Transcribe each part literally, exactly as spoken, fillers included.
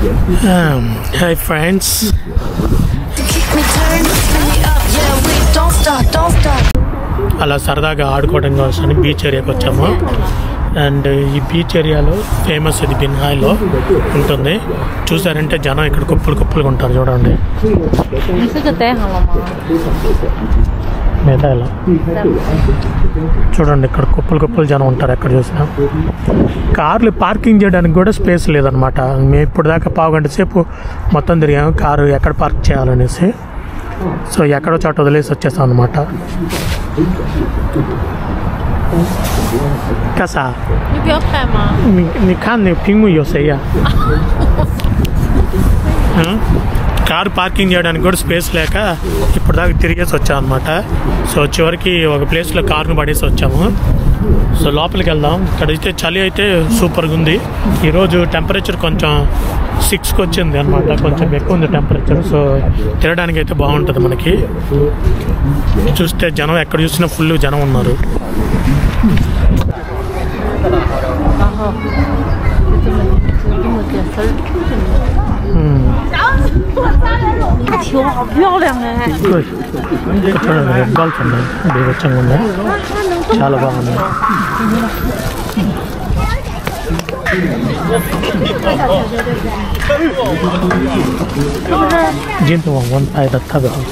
Um, hi friends. అలా సరదాగా ఆడుకోవడం కోసం బీచ్ ఏరియాకి వచ్చాము. అండ్ ఈ బీచ్ ఏరియాలో ఫేమస్ ఇది బిన్హాయ్లో ఉంటుంది. చూసారంటే జనం ఇక్కడ కుప్పలు కుప్పలుగా ఉంటారు. చూడండి మేధాలో చూడండి ఇక్కడ కుప్పలు కుప్పలు జనం ఉంటారు. ఎక్కడ చూసినా కార్లు పార్కింగ్ చేయడానికి కూడా స్పేస్ లేదనమాట. మేము ఇప్పుడు దాకా పావు గంట సేపు మొత్తం తిరిగాము కారు ఎక్కడ పార్క్ చేయాలనేసి. సో ఎక్కడో చోట వదిలేసి వచ్చేసాం అనమాట. కసా你看那屏幕有谁呀కారు పార్కింగ్ చేయడానికి కూడా స్పేస్ లేక ఇప్పుడు దాకా తిరిగేసి వచ్చాం అనమాట. సో చివరికి ఒక ప్లేస్లో కారును పడేసి వచ్చాము. సో లోపలికి వెళ్దాం. ఇక్కడైతే చలి అయితే సూపర్గా ఉంది. ఈరోజు టెంపరేచర్ కొంచెం సిక్స్కి వచ్చింది అనమాట. కొంచెం ఎక్కువ ఉంది టెంపరేచర్. సో తిరగడానికి అయితే బాగుంటుంది మనకి. చూస్తే జనం ఎక్కడ చూసినా ఫుల్ జనం ఉన్నారు. 球好漂亮哎！ 对，రెడ్ బాల్స్ ఉన్నాయి. బీభత్సంగా ఉన్నాయి. చాలా బాగున్నాయి.今天网文拍的特别好看。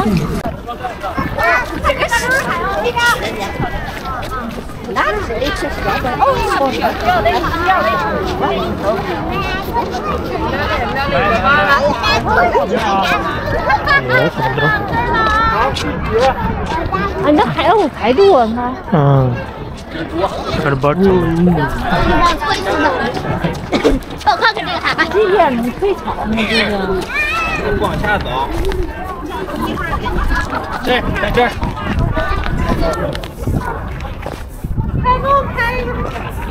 啊，那还要排队呢。 嗯，ఇక్కడ బర్డ్స్ 我看看这个海拔，这眼能退潮吗？这个。 往下走。这在这儿。 快给我拍一个。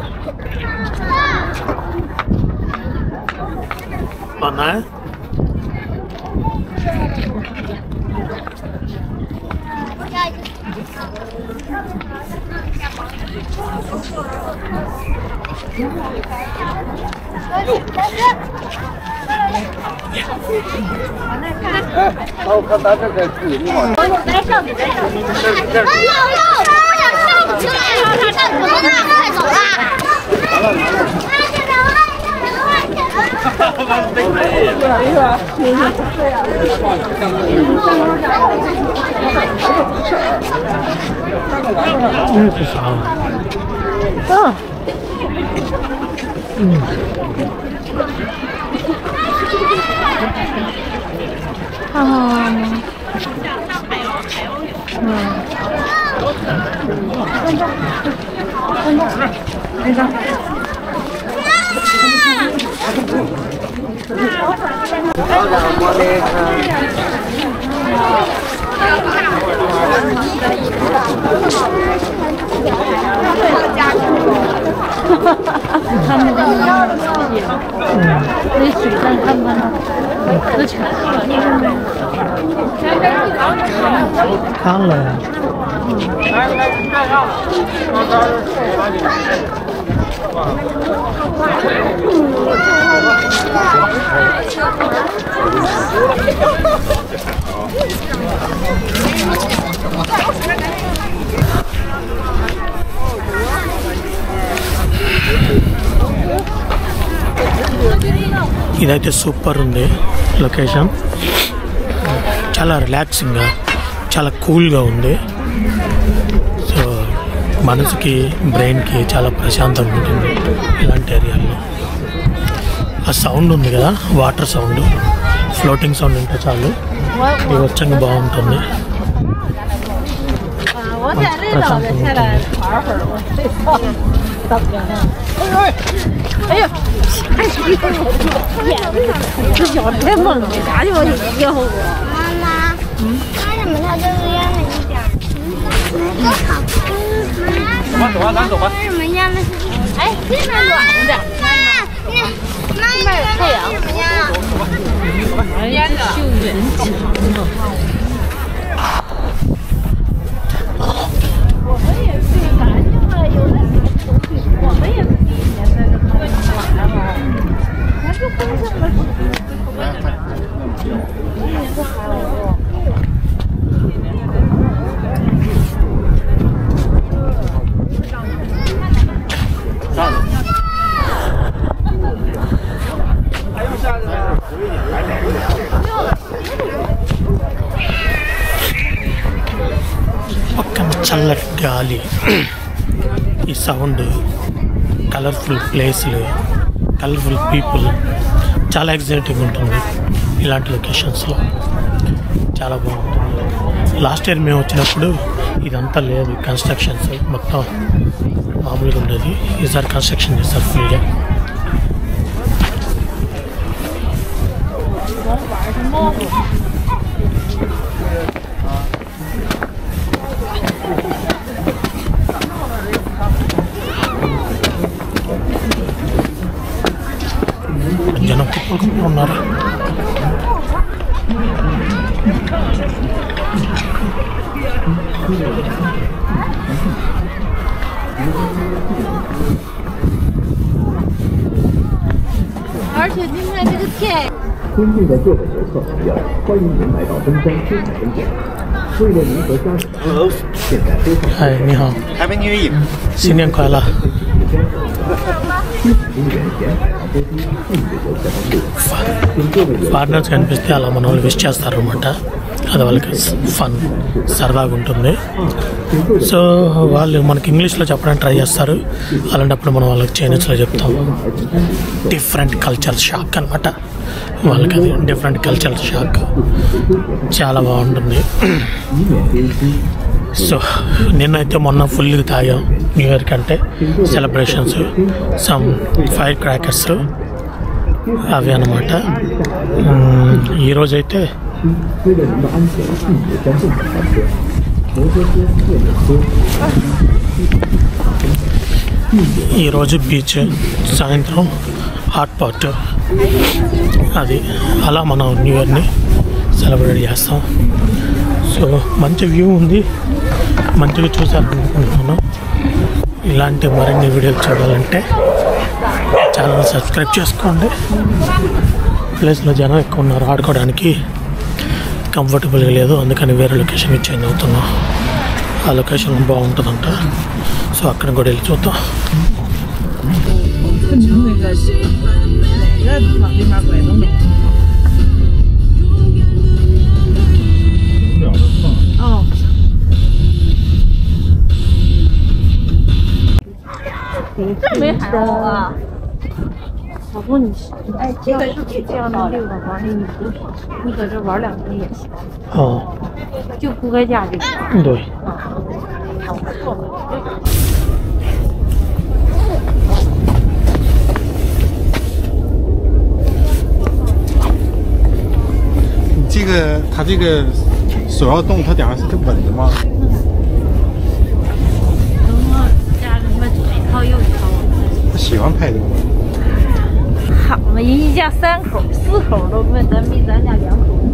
好难。 哎，我看咱这个距离嘛。 来上去，来上去。哎呦呦，我想上不去了，上上怎么办？快走啦！ 那是啥？ 嗯。 嗯。 啊。嗯。那个。他们的那水上看看可全了， 看了呀。ఇదైతే సూపర్ ఉంది లొకేషన్. చాలా రిలాక్సింగ్గా చాలా కూల్గా ఉంది. సో మనసుకి బ్రెయిన్కి చాలా ప్రశాంతంగా ఉంటుంది ఇలాంటి ఏరియాల్లో. ఆ సౌండ్ ఉంది కదా, వాటర్ సౌండ్, ఫ్లోటింగ్ సౌండ్ ఉంటే చాలు ఇది వచ్చంగా బాగుంటుంది. ప్రశాంతంగా ఉంటుంది. 哎呀，哎呀，这脚太猛了，啥地方有掉我？ 妈妈，嗯，为什么它就是压了一点？嗯，好。 走吧，走吧，咱走吧。 为什么压的是？ 哎，这边暖和点。 妈妈，你妈妈有太阳。 为什么压？ 哎，这秀人强啊！我们也是，反正嘛，有的时候我们也是第一年在这看玩嘛，咱就碰上了。 పక్కన చల్లటి గాలి, ఈ సౌండ్, కలర్ఫుల్ ప్లేస్లు, కలర్ఫుల్ పీపుల్, చాలా ఎగ్జైటింగ్ ఉంటుంది ఇలాంటి లొకేషన్స్లో. చాలా బాగుంటుంది. లాస్ట్ ఇయర్ మేము వచ్చినప్పుడు ఇదంతా లేదు, కన్స్ట్రక్షన్స్ మొత్తం మామూలుగా ఉండేది. ఈసారి కన్స్ట్రక్షన్ చేస్తారు ఫుల్గా. జనం కుప్పలు ఉన్నారు. 而且今天这个天。 尊敬的各位游客朋友，欢迎您来到东山水彩景点。为了您和家人，现在非常嗨，你好， Happy New Year！ 新年快乐。పార్ట్నర్స్ కనిపిస్తే అలా మన వాళ్ళు విష్ చేస్తారనమాట. అది వాళ్ళకి ఫన్, సరదాగా ఉంటుంది. సో వాళ్ళు మనకి ఇంగ్లీష్లో చెప్పడానికి ట్రై చేస్తారు. అలాంటప్పుడు మనం వాళ్ళకి చైనీస్లో చెప్తాం. డిఫరెంట్ కల్చర్ షాక్ అనమాట వాళ్ళకి. అది డిఫరెంట్ కల్చర్ షాక్ చాలా బాగుంటుంది. సో నిన్నైతే మొన్న ఫుల్గా తాగాం న్యూ ఇయర్ కంటే. సెలబ్రేషన్స్, సమ్ ఫైర్ క్రాకర్స్ అవి అన్నమాట. ఈరోజైతే ఈరోజు బీచ్, సాయంత్రం హాట్ పాట్, అది అలా మనం న్యూ ఇయర్ని సెలబ్రేట్ చేస్తాం. సో మంచి వ్యూ ఉంది, మంచిగా చూసారనుకుంటున్నాను. ఇలాంటి మరిన్ని వీడియోలు చూడాలంటే ఛానల్ సబ్స్క్రైబ్ చేసుకోండి. ప్లేస్లో జనం ఎక్కువ ఉన్నారు, ఆడుకోవడానికి కంఫర్టబుల్గా లేదు, అందుకని వేరే లొకేషన్కి చేంజ్ అవుతున్నాం. ఆ లొకేషన్ బాగుంటుందంట. సో అక్కడ కూడా వెళ్ళి చూద్దాం. 没海鸥啊！老公，你哎，这个这样的六个房里，你不你搁这玩两天也行， 哦， 就铺个架就行。 对。 还不错。 这个它这个手要动，它点上是稳的吗？ 又一套， 他喜欢拍这个吗？ 好嘛，人一家三口、四口都问，咱比咱家两口花。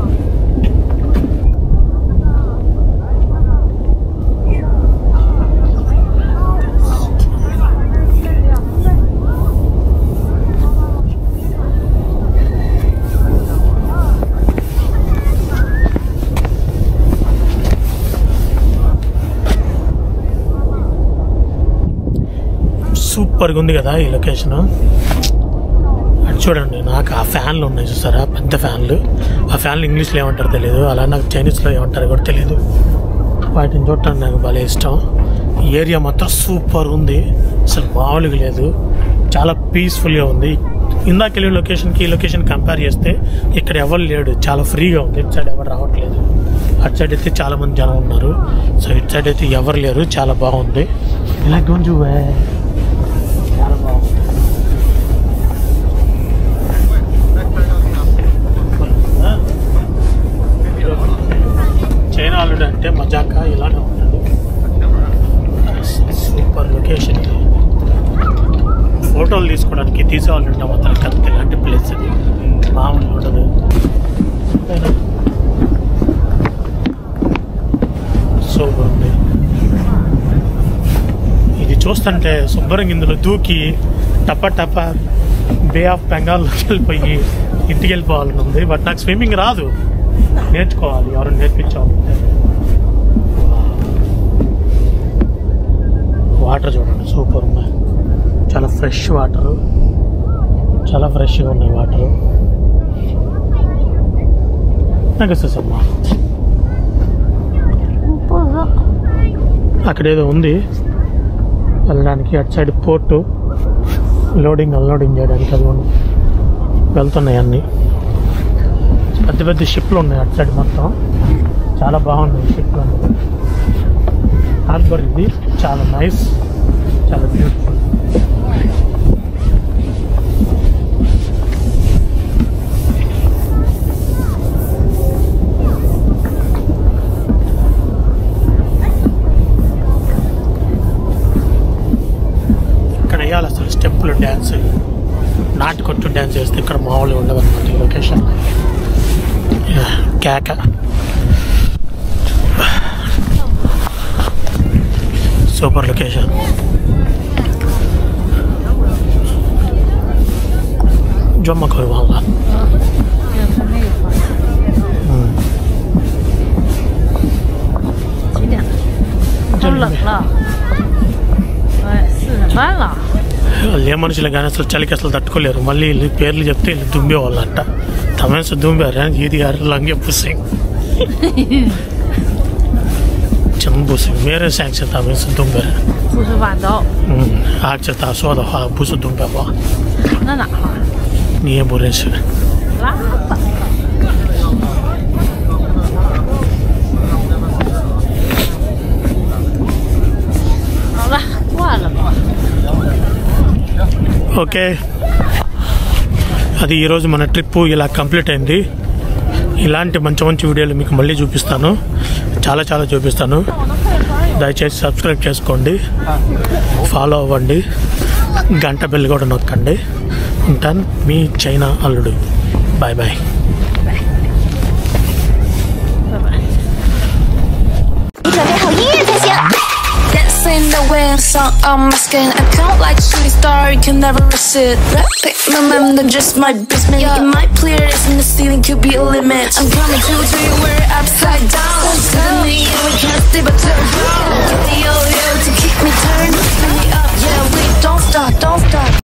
సూపర్గా ఉంది కదా ఈ లొకేషన్. అటు చూడండి, నాకు ఆ ఫ్యాన్లు ఉన్నాయి చూసారా, పెద్ద ఫ్యాన్లు. ఆ ఫ్యాన్లు ఇంగ్లీష్లో ఏమంటారో తెలియదు, అలా నాకు చైనీస్లో ఏమంటారో కూడా తెలియదు. వాటిని చూడటానికి నాకు భలే ఇష్టం. ఈ ఏరియా మొత్తం సూపర్ ఉంది, అసలు మామూలుగా లేదు, చాలా పీస్ఫుల్గా ఉంది. ఇందాక వెళ్ళిన లొకేషన్కి ఈ లొకేషన్ కంపేర్ చేస్తే ఇక్కడ ఎవరు లేడు, చాలా ఫ్రీగా ఉంది. ఇటు సైడ్ ఎవరు రావట్లేదు, అటు సైడ్ అయితే చాలామంది జనం ఉన్నారు. సో ఇటు సైడ్ అయితే ఎవరు లేరు, చాలా బాగుంది. ఇలా కొంచెం చాలా బాగుంది. చైనా ఆల్రెడీ అంటే మజాకా ఇలానే ఉంటుంది. Super location. ఫోటోలు తీసుకోవడానికి తీసేవాళ్ళు ఉంటాం మొత్తం కత్తి. ఇలాంటి ప్లేస్ అది మామూలుగా ఉండదు. సూపర్ ఉంది. ఇది చూస్తుంటే శుభ్రంగా ఇందులో దూకి టప టప బే ఆఫ్ బెంగాల్లోకి వెళ్ళిపోయి ఇంటికి వెళ్ళిపోవాలని ఉంది. బట్ నాకు స్విమ్మింగ్ రాదు, నేర్చుకోవాలి, ఎవరు నేర్పించాలి. వాటర్ చూడండి సూపర్ ఉన్నాయి, చాలా ఫ్రెష్ వాటరు, చాలా ఫ్రెష్గా ఉన్నాయి వాటరు. నాకు వస్తుందమ్మా. అక్కడేదో ఉంది వెళ్ళడానికి, అటు సైడ్ పోర్టు లోడింగ్ అన్లోడింగ్ చేయడానికి అది వెళ్తున్నాయి అన్నీ. పెద్ద పెద్ద షిప్లు ఉన్నాయి అటు సైడ్ మొత్తం, చాలా బాగున్నాయి షిప్లు అన్నీ. హార్బర్ ఇది చాలా నైస్, చాలా బ్యూటిఫుల్. ఇక్కడ వేయాలి అసలు స్టెప్పులు, డ్యాన్స్, నాటుకొట్టు డ్యాన్స్ చేస్తే ఇక్కడ మామూలుగా ఉండదు అనమాట ఈ లొకేషన్. కేక సూపర్ లొకేషన్. జొమ్మ కోయి వాళ్ళ వాళ్ళు ఏ మనుషులు కానీ అసలు చలికి అసలు తట్టుకోలేరు. మళ్ళీ వీళ్ళు పేర్లు చెప్తే వీళ్ళు దుంబేవాళ్ళంట. తమేసి దుంబారు ఇది గారు లంగే పుసింగ్真不是，没人相信他们是东北人。 不是豌豆。 嗯，而且他说的话不是东北话。 那哪话？ 你也不认识。 拉倒。好了，挂了吧。 ఓకే, అది ఈరోజు మన ట్రిప్ ఇలా కంప్లీట్ అయింది. ఇలాంటి మంచి మంచి వీడియోలు మీకు మళ్ళీ చూపిస్తాను, చాలా చాలా చూపిస్తాను. దయచేసి సబ్స్క్రైబ్ చేసుకోండి, ఫాలో అవ్వండి, గంట బెల్ కూడా నొక్కండి. ఉంటాను, మీ చైనా అల్లుడు. Bye bye. Dancing the wind song on my skin. I count like shooting star, you can never resist. Pick my mind, just my basement. You might clear this in the ceiling, could be a limit. I'm coming to tell you we're upside down. Suddenly we can't stay but turn around. Yo yo to keep me turned, bring me up, yeah we don't stop, don't stop.